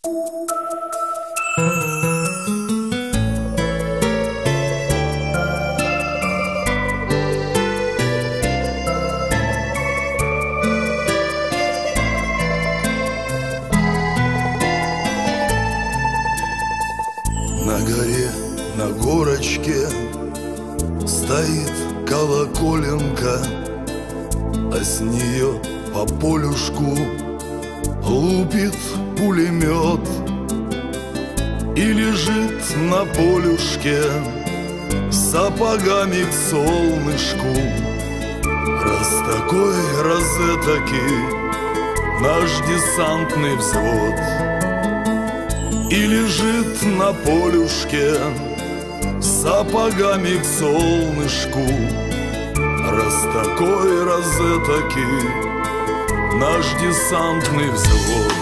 На горе, на горочке стоит колоколенка, а с нее по полюшку лупит пулемет. И лежит на полюшке сапогами к солнышку. Раз такой, раз этакий наш десантный взвод. И лежит на полюшке сапогами к солнышку. Раз такой, раз этакий наш десантный взвод.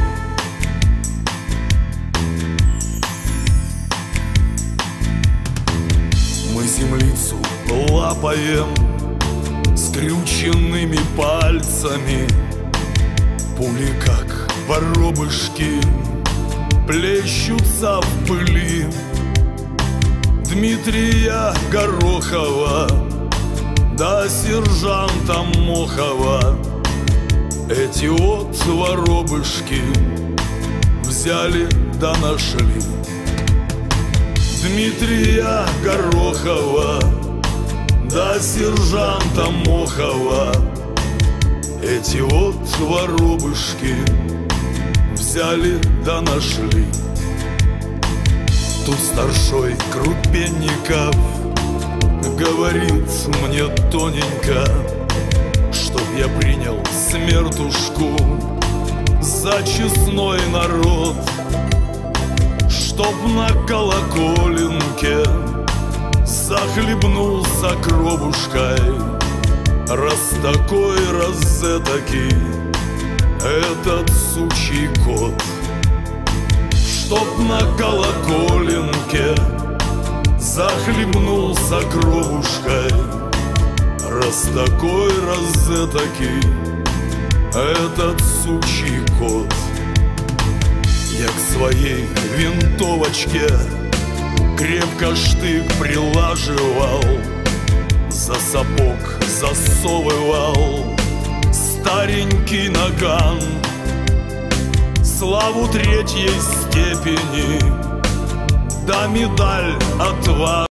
Мы землицу лапаем скрюченными пальцами. Пули, как воробышки, плещутся в пыли. Дмитрия Горохова да сержанта Мохова эти вот воробышки взяли да нашли. Дмитрия Горохова да сержанта Мохова эти вот воробышки взяли да нашли. Тут старшой Крупенников говорит мне тоненько, чтоб я принял смертушку за честной народ, чтоб на колоколенке захлебнулся кровушкой. Раз такой, раз этакий этот сучий кот, чтоб на колоколенке захлебнулся кровушкой. Раз такой, раз этакий этот сучий кот. Я к своей винтовочке крепко штык прилаживал, за сапог засовывал старенький наган. Славу третьей степени да медаль отваги.